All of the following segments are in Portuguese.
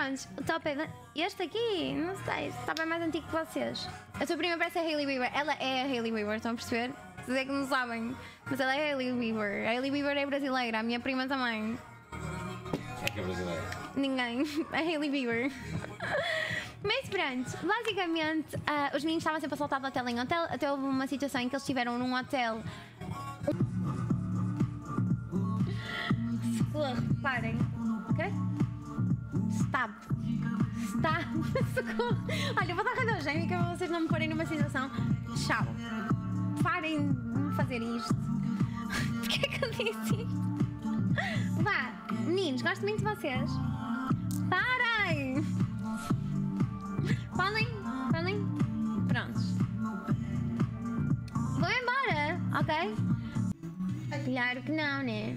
pronto, o top é este aqui, não sei, este top é mais antigo que vocês. A tua prima parece a Hailey Bieber, ela é a Hailey Bieber, estão a perceber? Vocês é que não sabem, mas ela é a Hailey Bieber. A Hailey Bieber é brasileira, a minha prima também. É que é brasileira? Ninguém, a Hailey Bieber. Mas pronto, basicamente os meninos estavam sempre a saltar de hotel em hotel, até houve uma situação em que eles estiveram num hotel. Socorro, parem, ok? Stop. Socorro. Olha, eu vou dar radiogénica para vocês não me porem numa situação. Tchau. Parem de me fazer isto. Porquê que eu disse isto? Vá, meninos, gosto muito de vocês. Parem! Podem? Prontos. Vou embora, ok? Claro que não, né?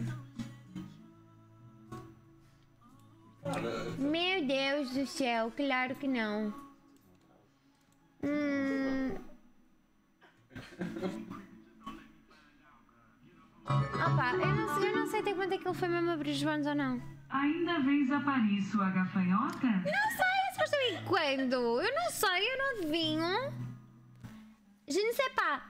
Meu Deus do céu, claro que não. Opa, eu não sei até quanto é que ele foi mesmo abrir os banhos ou não. Ainda vens a Paris, sua gafanhota? Não sei, supostamente quando? Eu não sei, eu não adivinho. Je ne sais pas.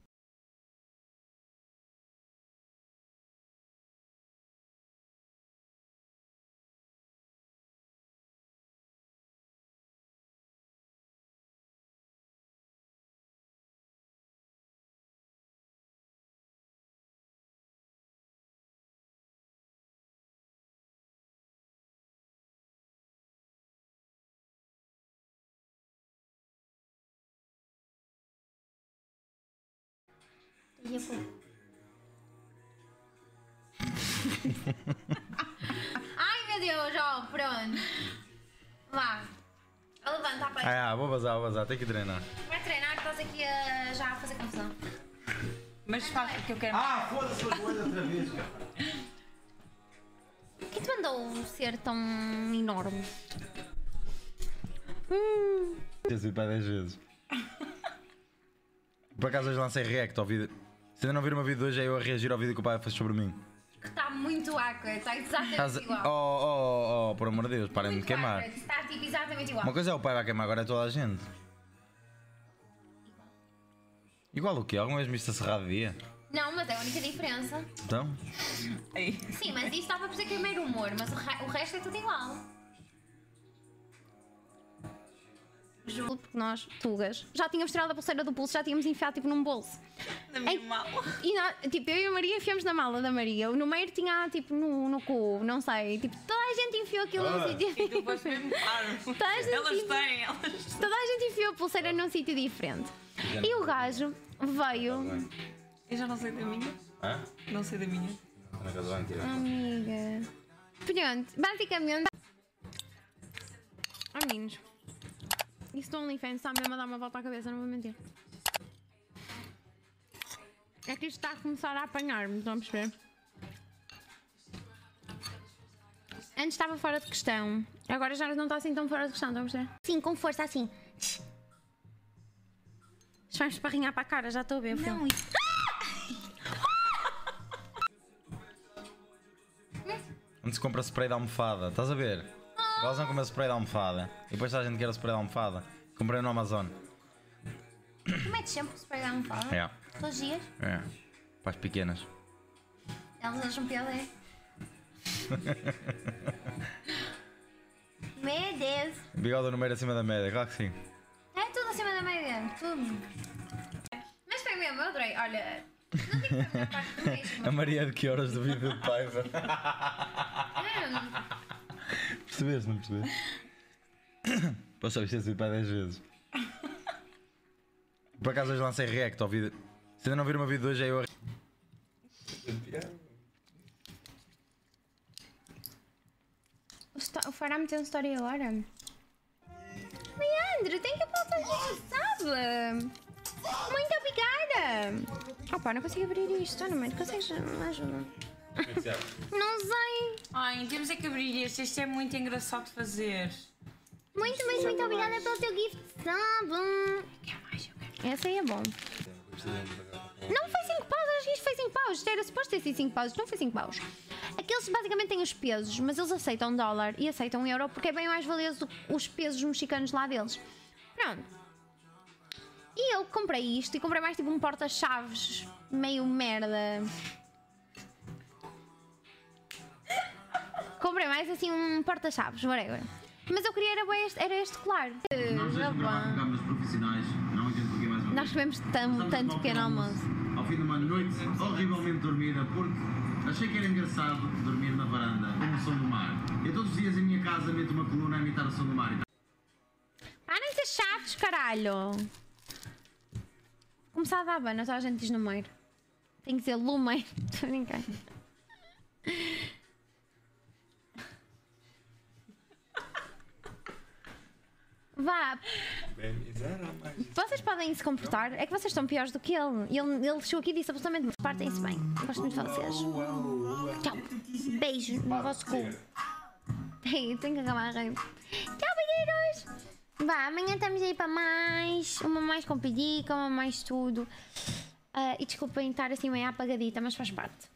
Ai meu Deus, ó, pronto. Vá. Levanta a peça. Vou vazar, tenho que treinar. Vai treinar, estás aqui já a fazer confusão. Mas faz o que eu quero. Foda-se a coisa outra vez, cara. Quem te mandou ser tão enorme? Já subi para 10 vezes. Por acaso hoje lancei react ao vídeo. Se ainda não viram o meu vídeo de hoje, é eu a reagir ao vídeo que o pai fez sobre mim. Que está muito awkward, está exatamente igual. Oh, por amor de Deus, parem de me queimar. Awkward, está tipo exatamente igual. Uma coisa é o pai vai queimar, agora é toda a gente. Igual o quê? Alguma vez me viste a serrar de dia? Não, mas é a única diferença. Então? Sim, mas isso dá para perceber que é mero humor, mas o resto é tudo igual. Juro, porque nós, tugas, já tínhamos tirado a pulseira do pulso, já tínhamos enfiado tipo num bolso. Na minha mala. E nós, tipo, eu e a Maria enfiamos na mala da Maria. O número tinha tipo no cu, não sei. Tipo, toda a gente enfiou aquilo num sítio E tu vais mesmo claro. Elas têm. Toda a gente enfiou a pulseira num sítio diferente. E o gajo veio. Eu já não sei da minha. Hã? Não sei da minha. Na casa vai tirar. Amiga. Pronto, basicamente. Ai, meninos. Isso do OnlyFans está mesmo a dar uma volta à cabeça, não vou mentir. É que isto está a começar a apanhar-me, estão a perceber? Antes estava fora de questão, agora já não está assim tão fora de questão, estão a perceber? Sim, com força, assim. Vamos esparrinhar para a cara, já estou a ver o filme. Onde se compra spray de almofada, estás a ver? Elas não comem spray de almofada. E depois toda a gente quer o spray de almofada. Comprei no Amazon. Tu metes sempre o spray da almofada? É. Todos os dias? É. Para as pequenas. Elas acham piada, é? Meu Deus! Bigode no meio acima da média, claro que sim. É tudo acima da média, tudo. Mas foi mesmo, eu adorei. Olha, não digo que foi a parte do mesmo. A Maria de que horas do vídeo de Paiva? Percebeste, não percebeste? Posso saber se subir para 10 vezes. Por acaso hoje lancei react ao vídeo. Se ainda não viram o meu vídeo de hoje, é eu a... O Fará meteu uma história agora. Leandro, tem que apontar a sabe? Muito obrigada! Opa, não consigo abrir isto, não consegues me ajudar? Não sei. Ai, temos é que abrir este é muito engraçado de fazer. Muito, mas muito obrigada pelo teu gift sub. Quer mais? Eu quero. Essa aí é bom. Não foi 5 paus, acho que isto foi 5 paus. Isto era suposto ter sido 5 paus. Isto não foi 5 paus. Aqueles basicamente têm os pesos, mas eles aceitam dólar e aceitam euro porque é bem mais valioso os pesos mexicanos lá deles. Pronto. E eu comprei isto e comprei mais tipo um porta-chaves meio merda. Comprei mais assim um porta-chaves, whatever. Mas eu queria era este colar. Nós temos gravar com câmaras profissionais, não entendo porque mais uma Nós comemos tanto pequeno almoço. Ao fim de uma noite horrivelmente dormida, porque achei que era engraçado dormir na varanda com o som do mar. Eu todos os dias em minha casa meto uma coluna a imitar o som do mar. Parem de ser chatos, caralho! Começar a dar bana, só a gente diz no meio. Tem que dizer lumeiro. Estou a brincar. Vá. Vocês podem se comportar. É que vocês estão piores do que ele. Ele chegou aqui e disse absolutamente: partem-se bem. Gosto muito de vocês. Tchau. Beijo no vosso cu. Ei, tenho que acabar a rir. Tchau, beijinhos. Vá, amanhã estamos aí para mais. Uma mais com pedica, uma mais tudo. E desculpem estar assim meio apagadita, mas faz parte.